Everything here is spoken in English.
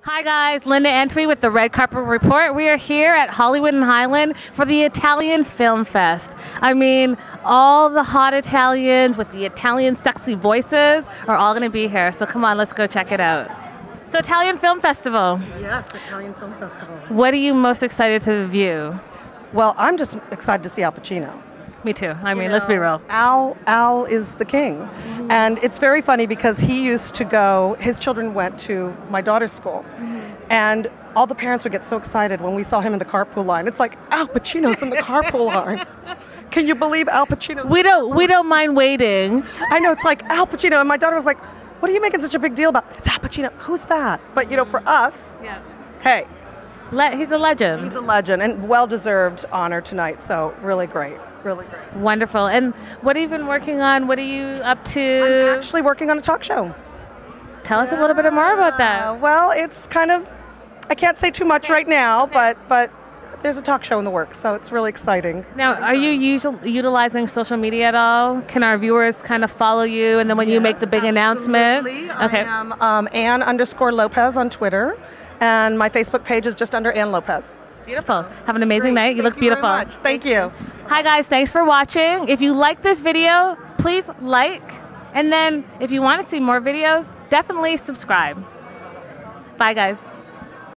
Hi guys, Linda Antwi with the Red Carpet Report. We are here at Hollywood and Highland for the Italian Film Fest. I mean, all the hot Italians with the Italian sexy voices are all going to be here. So come on, let's go check it out. So Italian Film Festival. Yes, Italian Film Festival. What are you most excited to view? Well, I'm just excited to see Al Pacino. Me too. I mean, let's be real. Al is the king. Mm-hmm. And it's very funny because he used to go, his children went to my daughter's school. Mm-hmm. And all the parents would get so excited when we saw him in the carpool line. It's like, Al Pacino's in the carpool line. Can you believe Al Pacino? We don't mind waiting. I know, it's like Al Pacino. And my daughter was like, what are you making such a big deal about? It's Al Pacino. Who's that? But, you know, for us, hey. He's a legend. He's a legend and well-deserved honor tonight. So really great. Really great. Wonderful. And what have you been working on? What are you up to? I'm actually working on a talk show. Tell us a little bit more about that. Well, it's kind of, I can't say too much right now, but there's a talk show in the works, so it's really exciting. Now, are you utilizing social media at all? Can our viewers kind of follow you, and then when you make the big announcement? Okay. I am Ann_Lopez on Twitter, and my Facebook page is just under Ann Lopez. Beautiful. Have an amazing night. You look beautiful. Very much. Thank you. Hi guys, thanks for watching. If you like this video, please like, and then if you want to see more videos, definitely subscribe. Bye guys.